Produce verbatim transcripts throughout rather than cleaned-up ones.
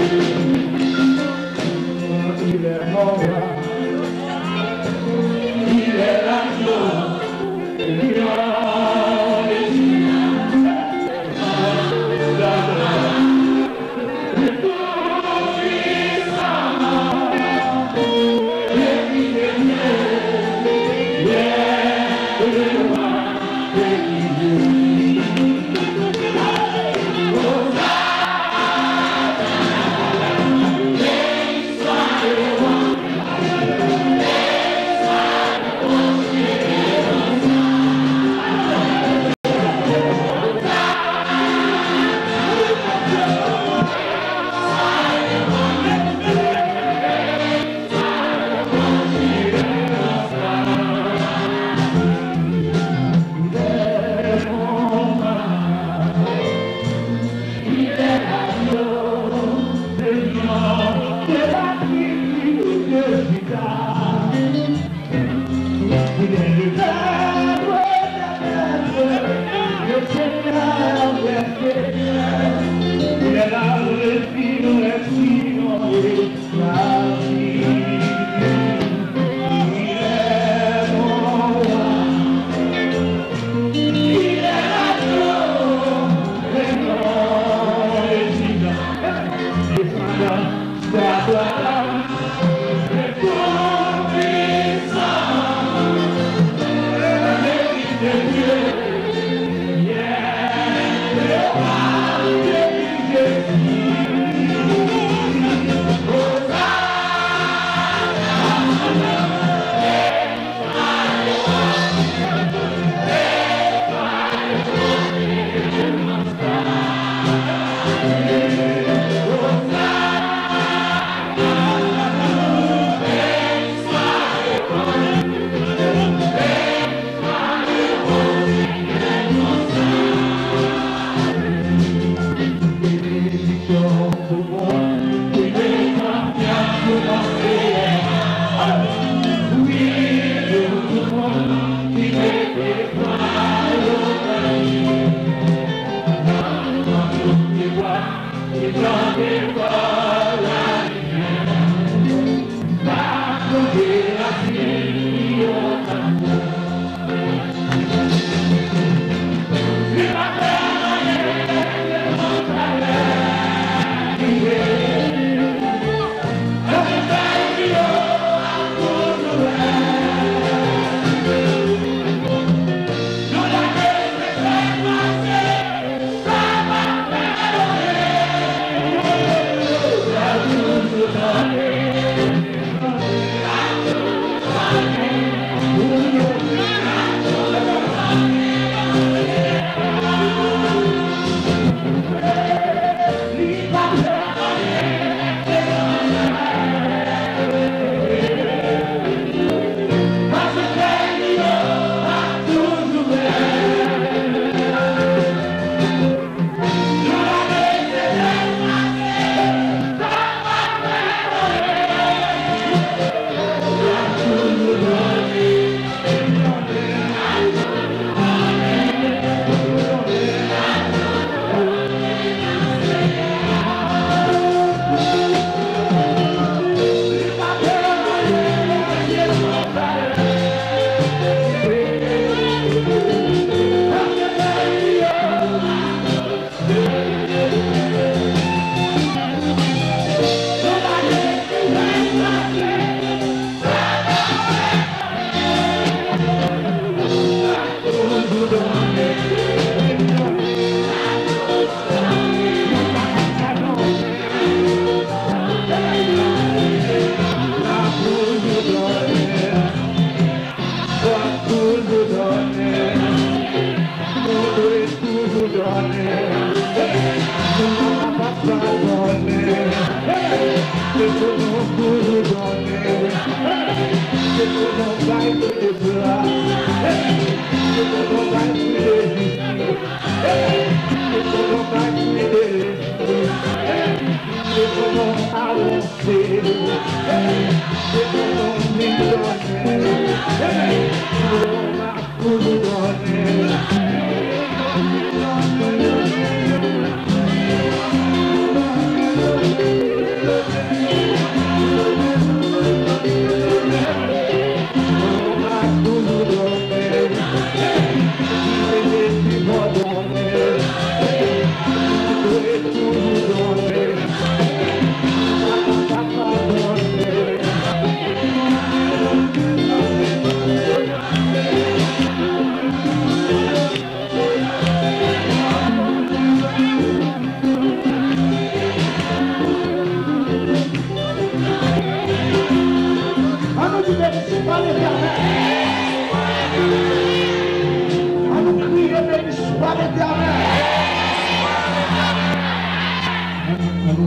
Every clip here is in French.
Hey!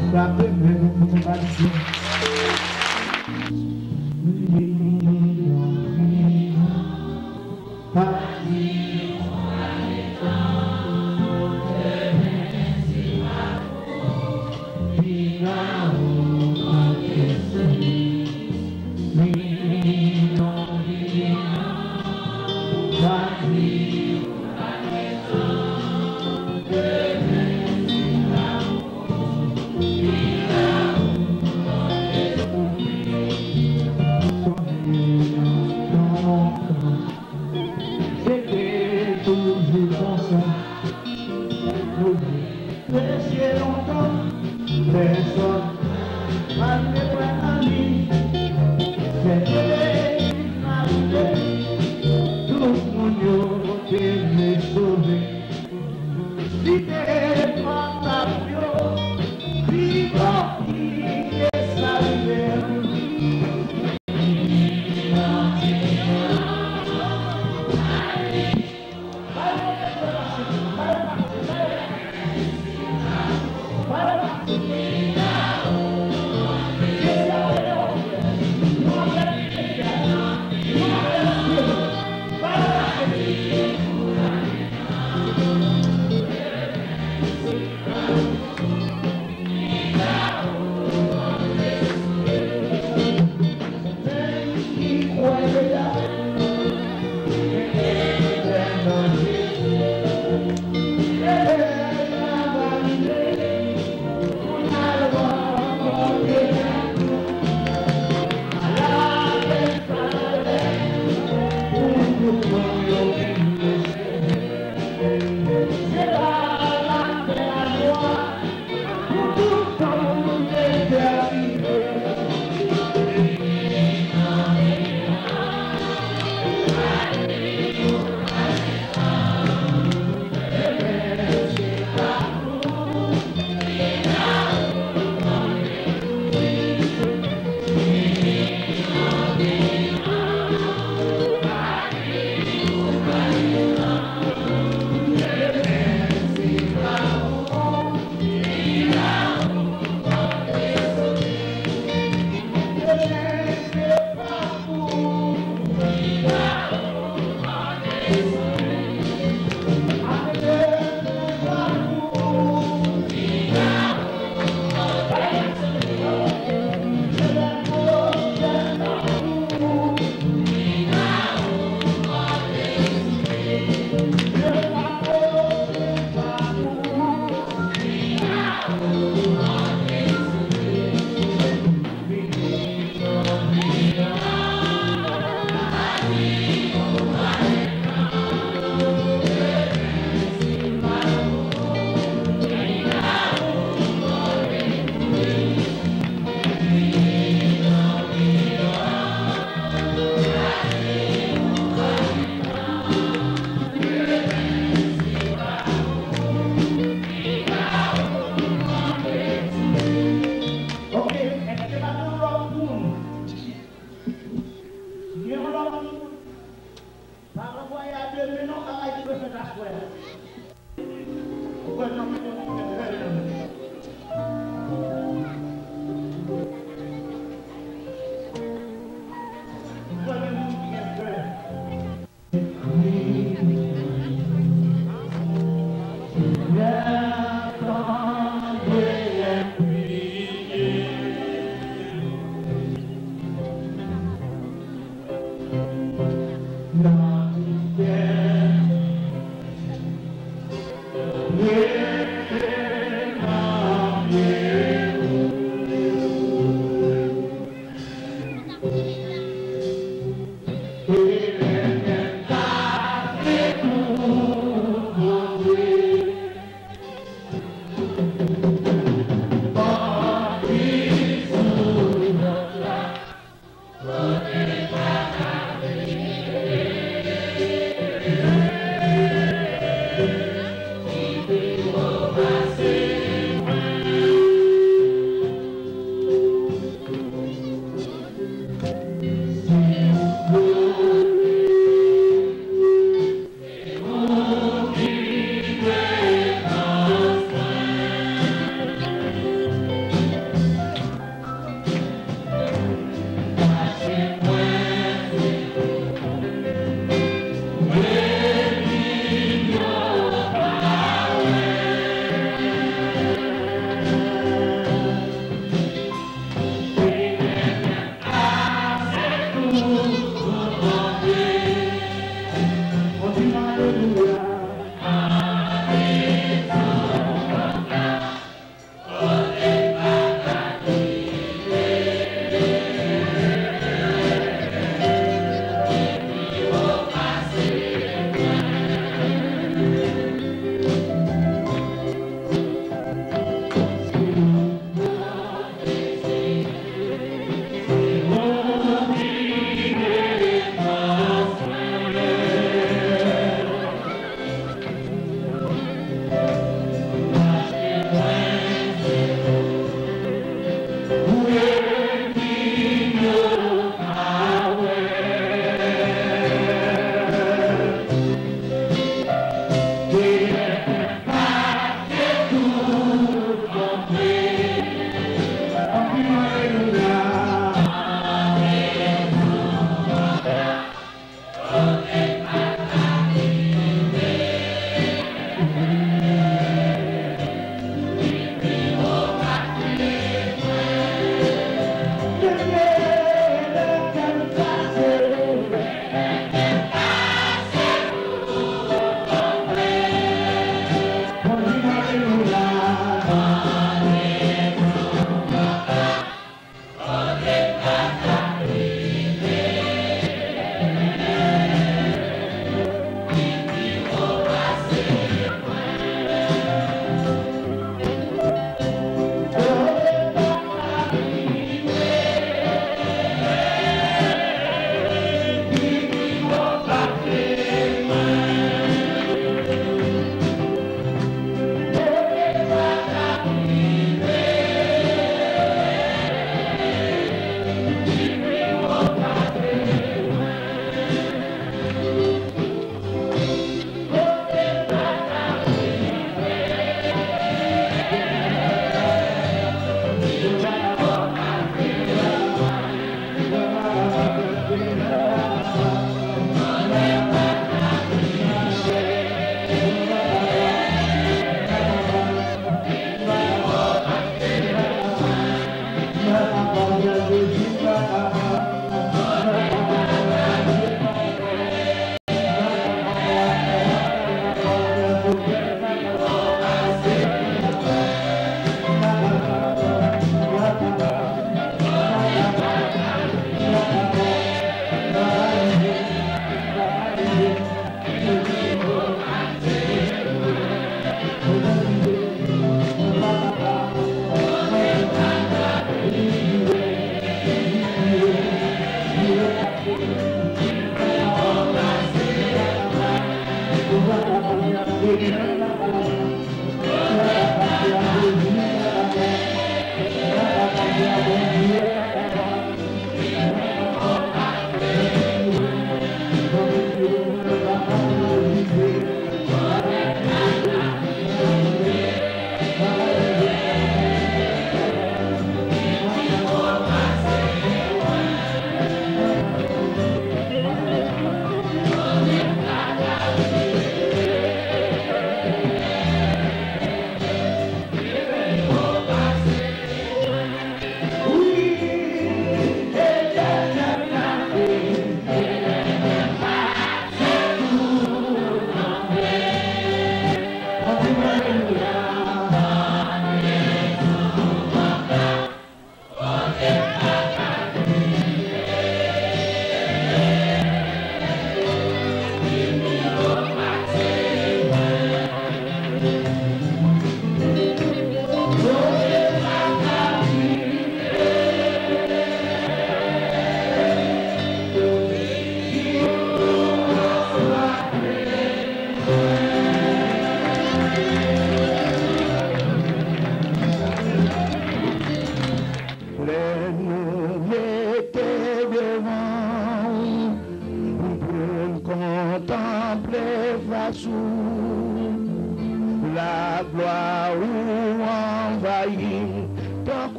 Yeah.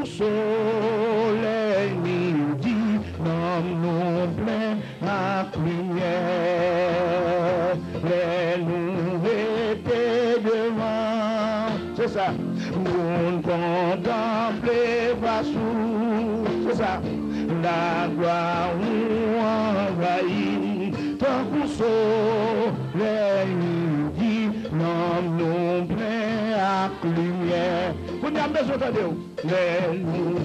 coup soleil midi, non non plein à lumière, les nous étaient devant, c'est ça, on contemplait pas sous, c'est ça, la gloire nous envahit, tant coup soleil midi, non non plein à lumière. Vous n'avez pas besoin de vous. Les nous.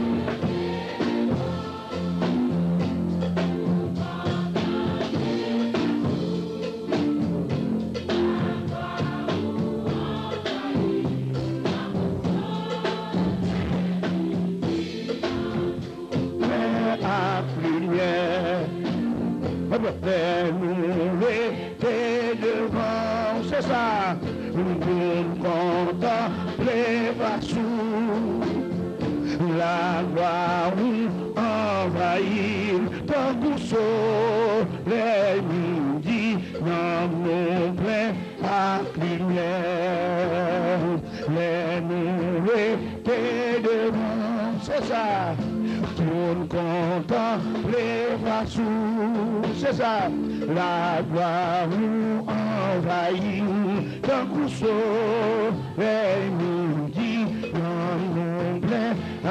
Les nous étaient devant, c'est ça, nous contempler pas sous la gloire envahir, tant que soleil midi, dans nos pleins à lumière, les nous étaient devant, c'est ça. Tout contempler pas sous, c'est ça, la gloire nous envahit, d'un coup soleil midi, dans mon plein à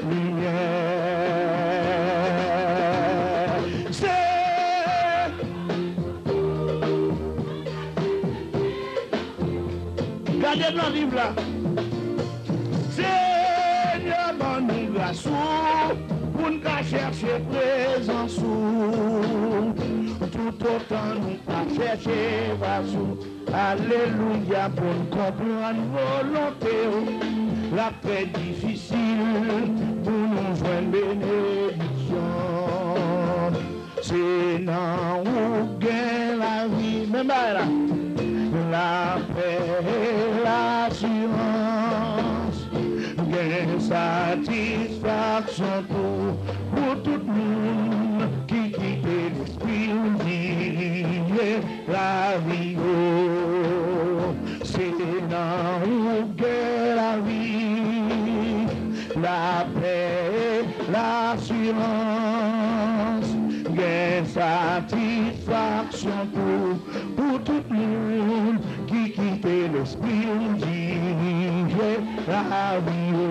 lumière. C'est gardez dans le livre là. Seigneur, mon nous grâce. Pour nous chercher présence, tout autant nous pas chercher vasou. Alléluia, pour nous comprendre volonté, la paix difficile, pour nous joindre bénédiction. C'est dans où gagne la vie, même là, la paix, l'assurance. Gain satisfaction pour, pour tout le monde qui quitte l'esprit oublié la vie. C'est dans où gain la vie, la paix, l'assurance. Gain satisfaction pour, pour tout le monde qui quitte l'esprit oublié la vie.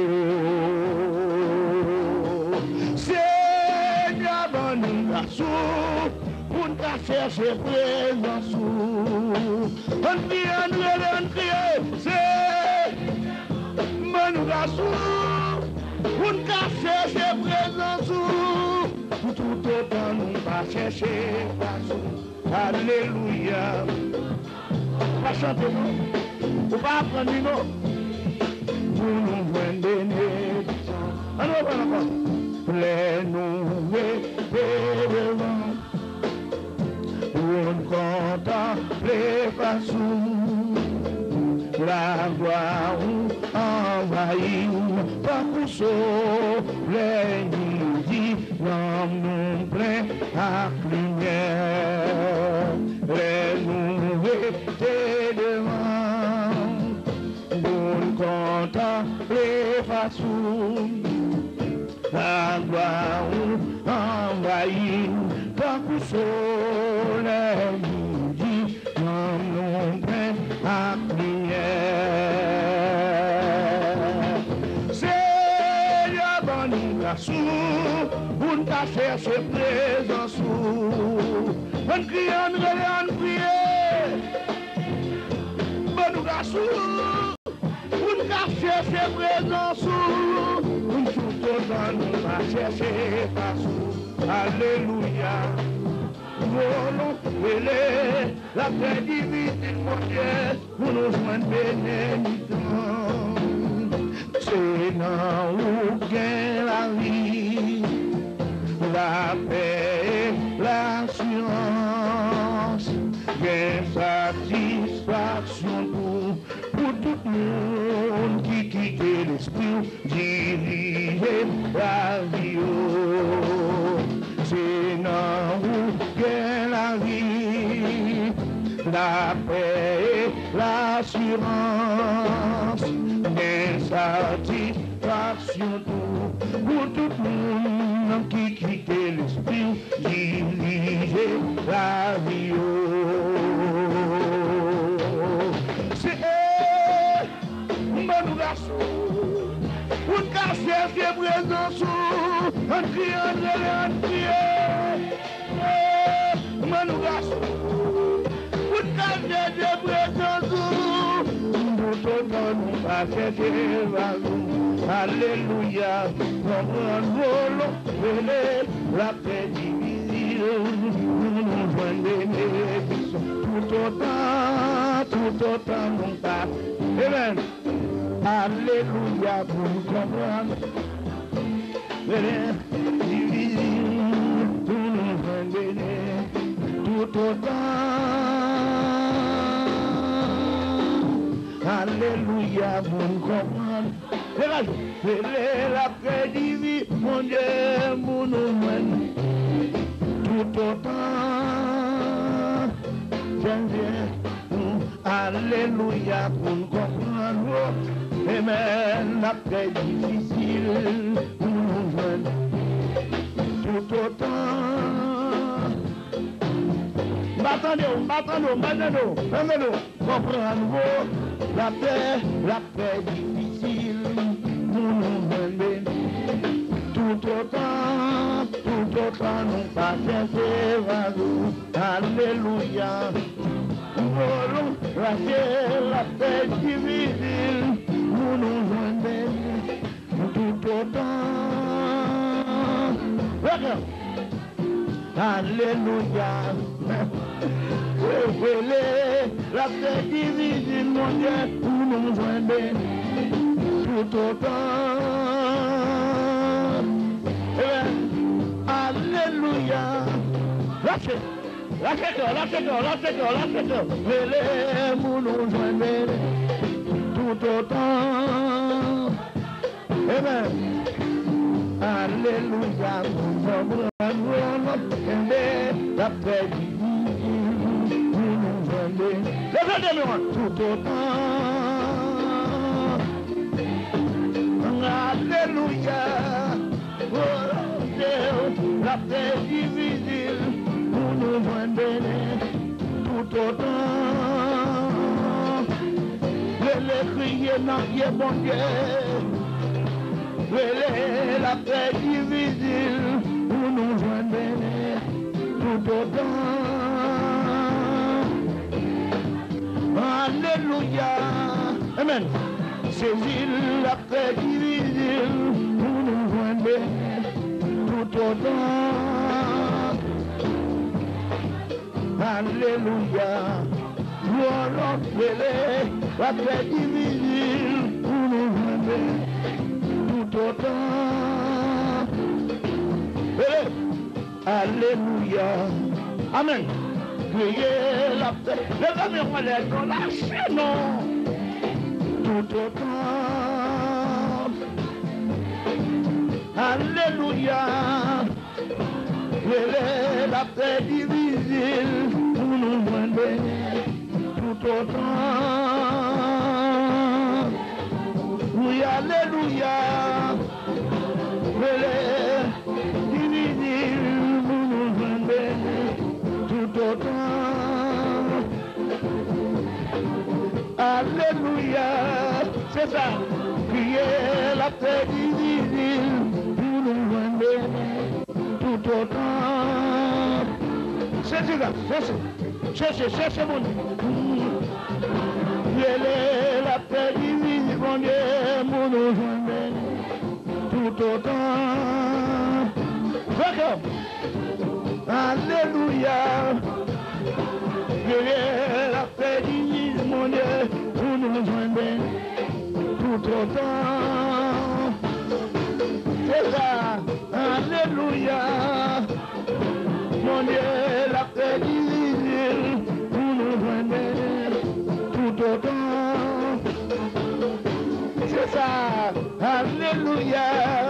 Seigneur, bonne grâce, pour nous chercher présence. On crie, on crie, on crie, c'est bonne grâce, pour nous chercher présence. Pour tout autant nous pas chercher place. Alléluia. Pas chanter non, ou pas apprendre non. Pour nous joindre bénédiction. Alors voilà encore. Les nouvelles devant. Pour nous contempler pas sous. La gloire envahit. Pas pour soleil midi. Dans nous plein à lumière. Les nouvelles devant. Nous contempler pas sous la gloire envahit, tant que soleil midi, dans nos pleins à lumière. Seigneur, bonne grâce, pour nous chercher présence, on crie, on crie, on prie, bonne grâce. Chercher présence, nous tout autant nous va chercher partout. Alléluia. Volonté, la paix divine, mon Dieu, pour nous joindre bénédiction. C'est là où gagne la vie, la paix, l'assurance, gagne satisfaction pour, pour tout le monde qui quitte l'esprit, diriger la vie. C'est là où gagne la vie, la paix, l'assurance, gagne satisfaction nous tout, pour tout le monde qui quitte l'esprit, diriger la vie. C'est mon garçon, pour casser ses présents, un triangle, un triangle, mon garçon, pour casser ses présents. Alléluia, comprendre la paix difficile, nous nous joignons des bénédictions, tout autant, tout autant mon Père. Amen. Alléluia, pour nous comprendre, difficile, nous nous joignons des bénédictions, tout autant. Alléluia, vous comprenez. C'est la paix divine, mon Dieu, mon nous tout autant. J'aime bien. Alléluia, vous comprendre. Amen, la paix difficile, nous nous tout autant. Battons-nous, battons-nous, battons-nous, battons-nous, comprendre. La paix, la paix difficile, nous nous menons tout autant, tout autant nous pas chercher vers nous. Alléluia. Nous voulons lâcher la paix difficile, nous nous menons tout autant. Regarde. Alléluia. La paix difficile, mon Dieu, pour nous joindre tout autant. Alléluia. Lâchez, lâchez-le, lâchez-le, lâchez-le, lâchez-le. Vélez, pour nous joindre tout autant. Amen. Alléluia. La paix difficile, nous nous joignons. Levez-le-moi tout autant. Alléluia. Oh Dieu, la paix difficile, nous nous joignons tout autant. Veuillez crier dans Dieu, bon Dieu. Veuillez la paix difficile, nous nous joignons tout autant. Alléluia. Amen. Saisis la paix difficile, nous nous joignons tout autant. Alléluia. Gloire la paix difficile, nous nous joignons tout autant. Alléluia. Amen. Criez la paix. Les amis ont l'air dans la chaîne. Tout autant. Alléluia. Criez la paix difficile. Nous nous joignons tout autant. Oui, alléluia. Criez difficile. Tout autant. Alléluia. C'est ça. Priez la paix difficile. Pour nous joindre tout autant. C'est ça. Cherchez. Cherchez. Cherchez mon Dieu. Priez la paix difficile. Mon Dieu. Pour nous joindre tout autant. D'accord. Alléluia. Priez la paix divine, mon Dieu, pour nous joindre tout autant. C'est ça. Alléluia. Mon Dieu, la paix divine, pour nous joindre tout autant. C'est ça. Alléluia.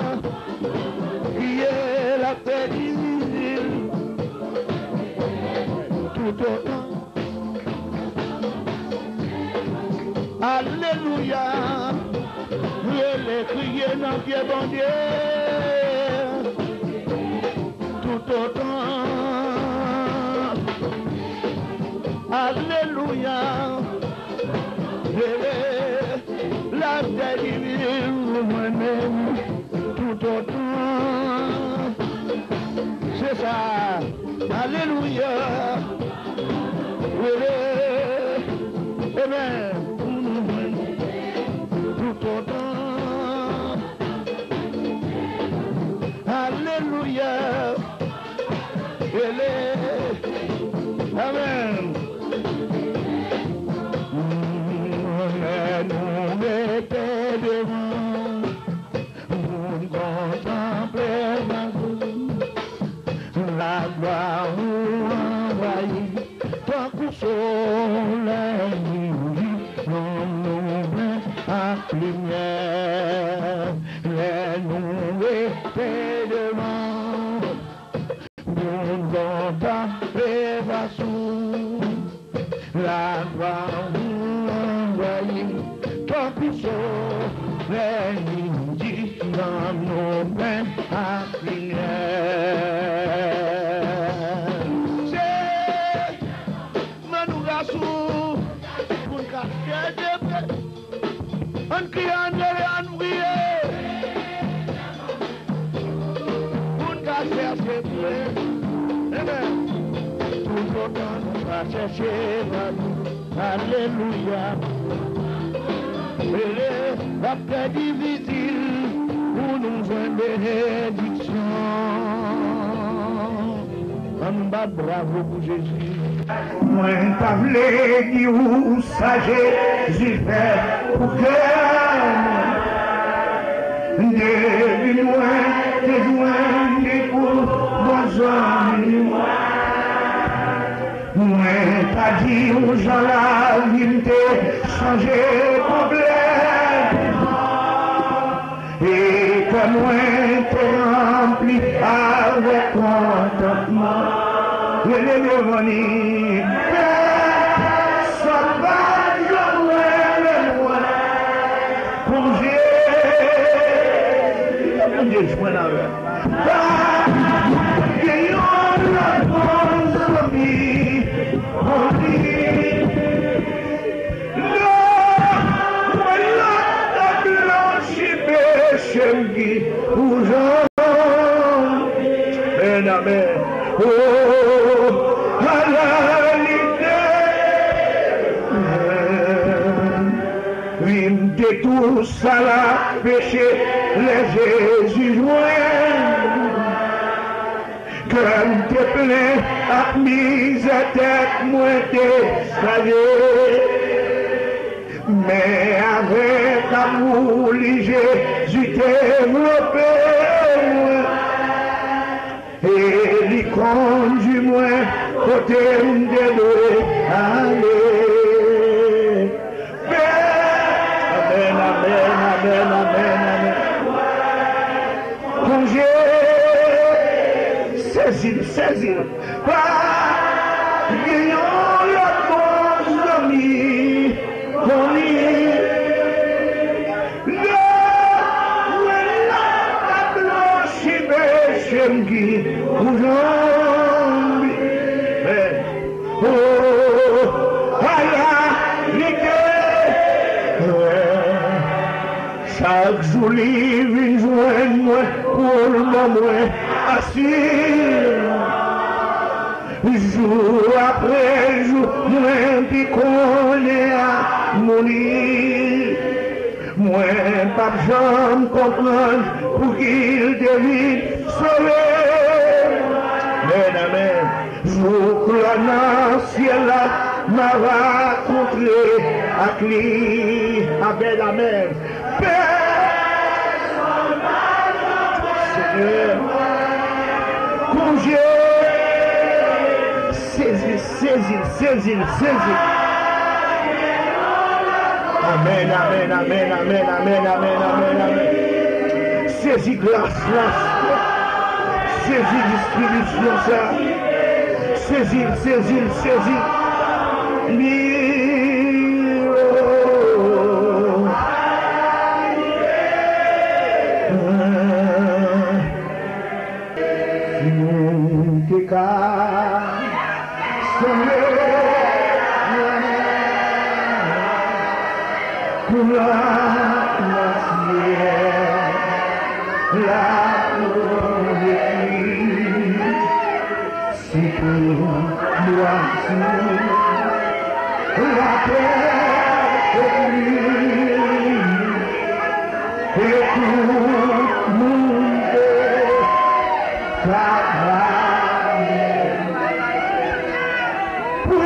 Priez la paix divine. Tout autant. Alléluia. Je l'ai crié dans Dieu, bon Dieu, tout autant. Alléluia. La délivre moi-même tout autant. C'est ça. Alléluia. Amen. Tout autant. Alléluia. Amen. Nous mettons devant, nous contemplons la gloire nous envahit, tant que soleil nous nous à lumière, les nous mettons devant, nous contemplons la gloire nous envahit, tant que soleil nous dit dans nos mains à lumière. C'est Manougassou pour cacher des blés, on crie en l'air et en briller, pour cacher des blés. Amen. Tout autant nous va chercher vers nous. Alléluia. La paix difficile pour nous une bénédiction. En bas bravo pour Jésus. Moi, t'as voulu dire où ça Jésus fait pour que depuis moi, t'es joint pour vos amis. Moi, t'as dit aux gens la vie de changer complètement. Et que moi, t'es rempli avec contentement. Et les démonies, personne va jouer le loin. Pour Jésus, mon Dieu, je m'en avais. Amen. Oh, à la lumière. Oui, de tout ça la péché, les Jésus joint. Comme te plaît, à mise à tête, moi t'escalier. Mais avec amour, Jésus développé. Et lui conduit moi côté de l'eau. Allez. Amen, amen, amen, amen, amen. Congé, saisis, saisis. Pas gagnons la cause d'amis. Qu'on y Shemgi Uzambi Oh Aya Nike Chaque jour il joint moi pour le moment assis Jour après jour moi puis qu'on est à mourir Moi pas besoin de comprendre pour qu'il devine sauver. Amen, amen. Jour que la ciel m'a rencontré à lui. Amen, amen. Seigneur, congé, saisis, saisis, saisis, saisis. Amen, amen, amen, amen, amen, amen, amen, amen. Saisis grâce, grâce. Saisis distribution, ça. Saisis, saisis, saisis. Miro. qu'à sonner pour la matière, la vie, c'est pour moi la terre est lui, et tout le monde travaille pour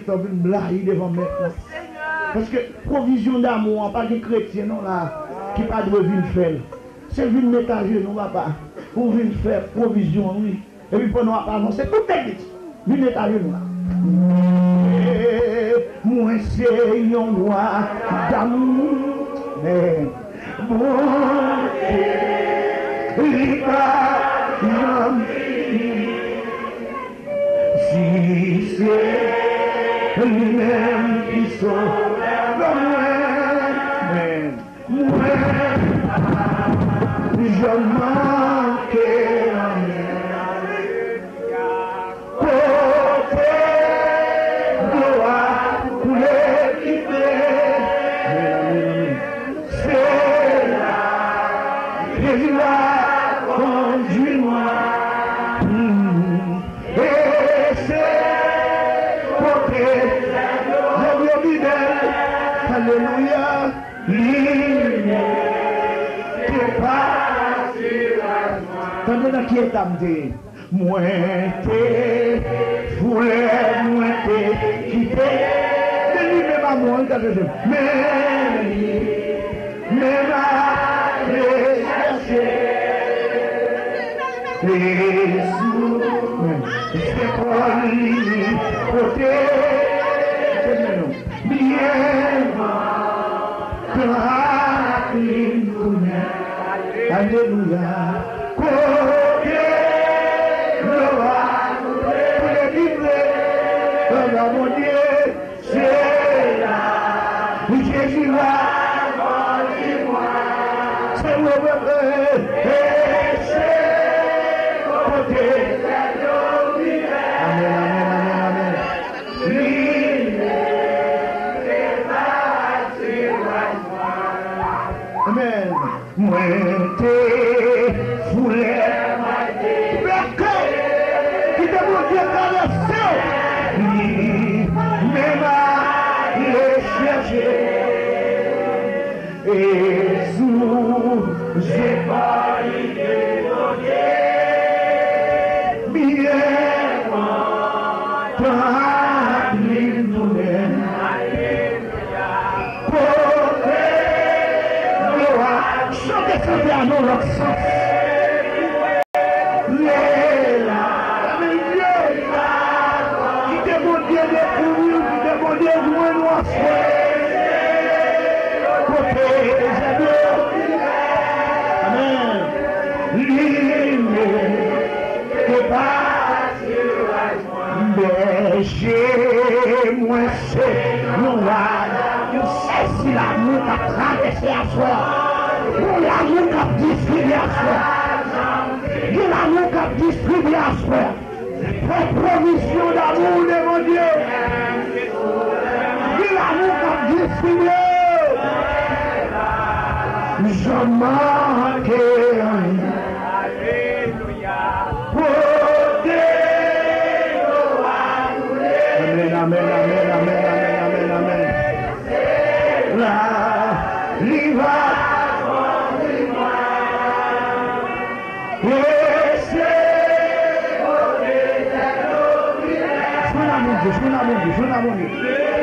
temps de blaguer devant maintenant. Parce que provision d'amour, pas de chrétien non là, qui pas de venir faire. C'est venir mettre à genoux, papa, pour venir faire provision, oui. Et puis pour nous annoncer toute l'église, venir mettre à genoux là. Moi c'est un roi d'amour, mais bon, il va si c'est lui-même qui sauve moi, mais moi, je manque Alléluia, ligne, t'es pas sur la qui est amené. Moi, t'es foulé, moi, t'es quitté. Mais lui, même à moi, mais, mais ma recherche. Jésus, c'est pour lui, côté. Alléluia. Côté le roi, pour les livrer, mon Dieu, c'est là. Jésus là, c'est le bébé, et c'est côté. Amen, amen, amen, amen. Amen. Moi, t'es foulé, mais qui te montre dans le ciel, même à les chercher. Et sous, j'ai pas idée de bien, t'as pris nous même. Chantez à nous leur sens. Qui demande Dieu de courir, qui demande Dieu de moins nous Amen. Ligne, que pas mais j'ai moi c'est nous là. C'est si l'amour a traversé à soi. Pour l'amour qu'a distribué à soi. De l'amour qu'a distribué à soi. Pour provision d'amour de mon Dieu. De l'amour qu'a distribué. Je manque rien. Alléluia. Amen, amen, amen, amen, amen, amen, amen. La liva. Je suis là, je suis là, je suis là.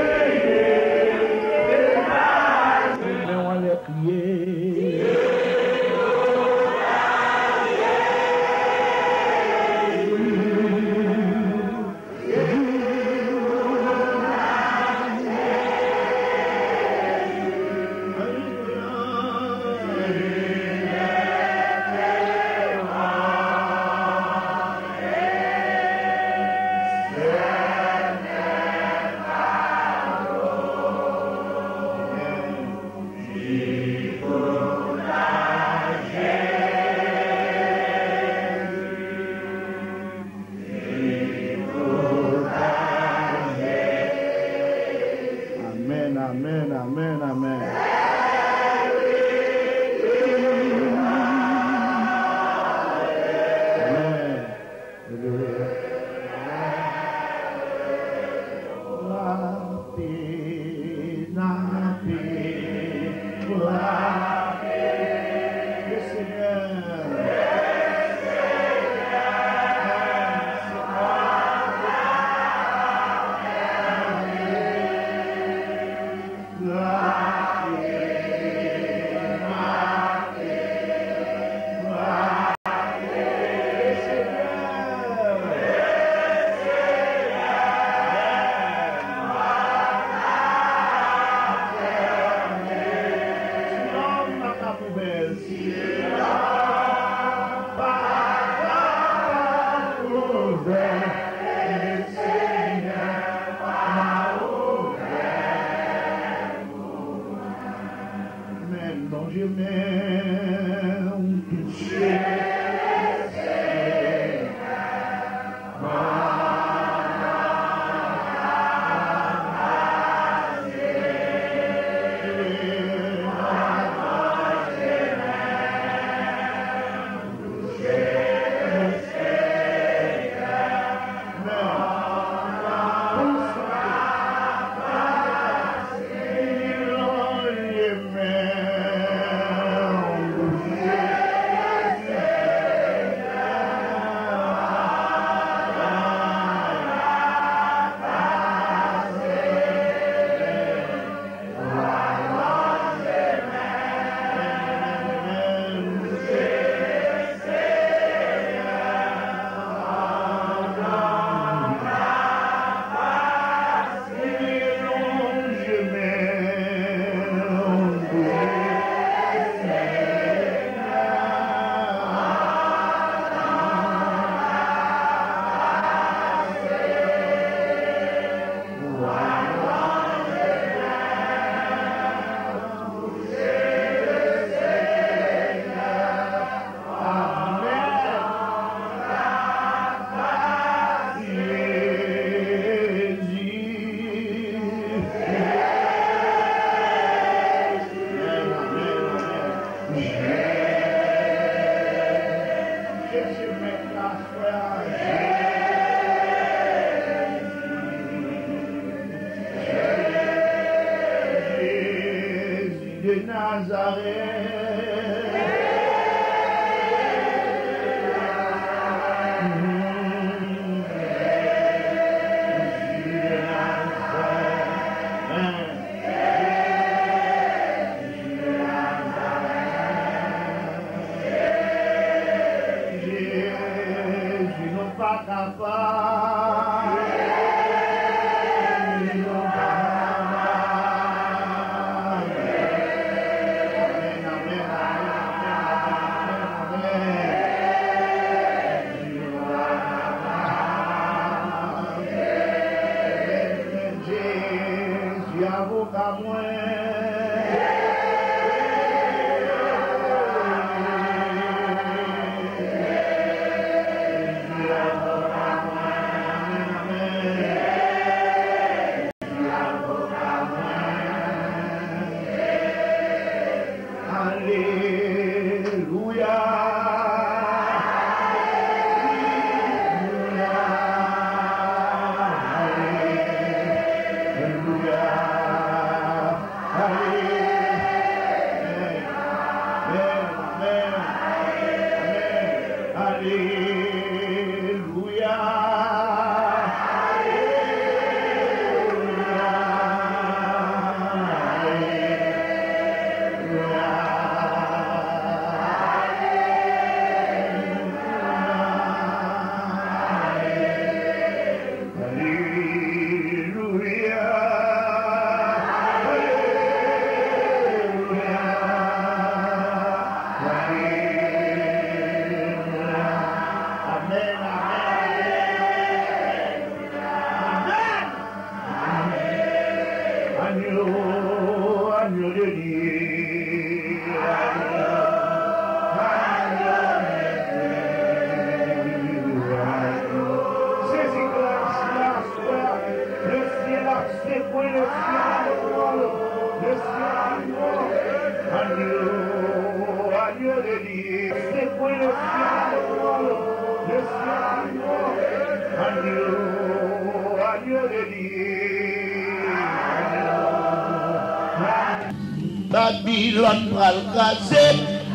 Babylone pral krasé,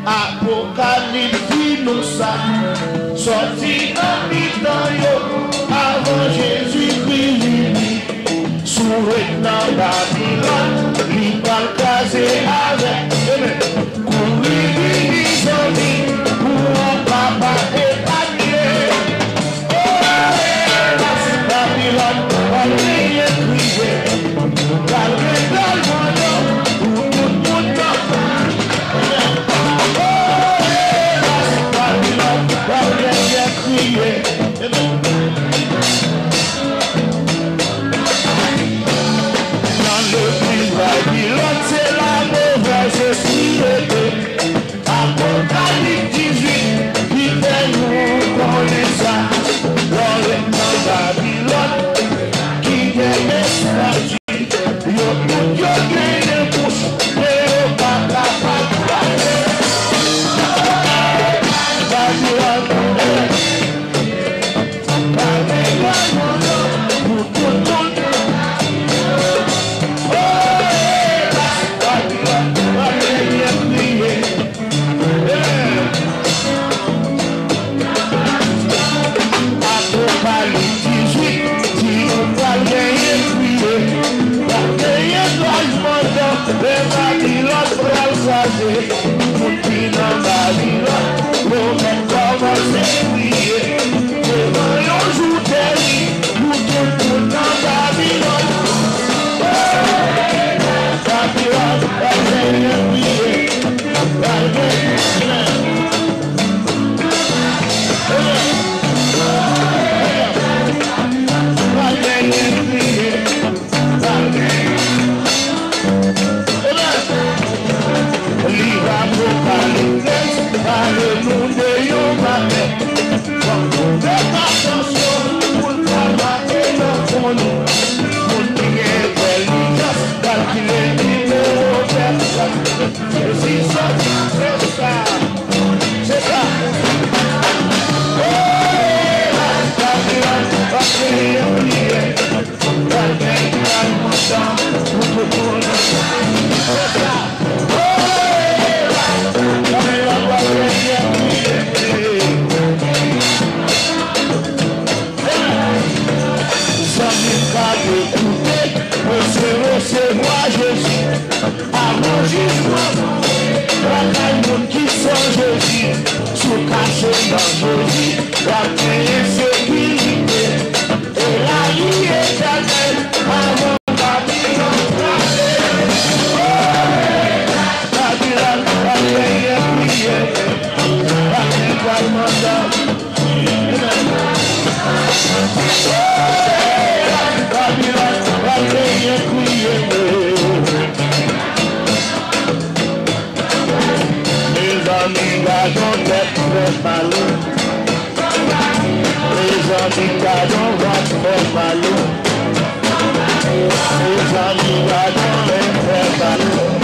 Apocalypse nous ça. Sorti en mi-temps yo, avant Jésus-Christ, souhait dans Babylone, il pral krasé avec. Courir les amis, pour un papa épargné. Oh, Babylone, on vient crier, calmer dans le monde. Oh! sous caché dans nos vies, la paix et sécurité, et la vie éternelle, avant Babylone, Babylone, la paix est priée, la paix est mandat. Babylone, la paix est priée. Les amis gardons tête très malou. Les amis gardons voix très malou. Les amis gardons les très malou.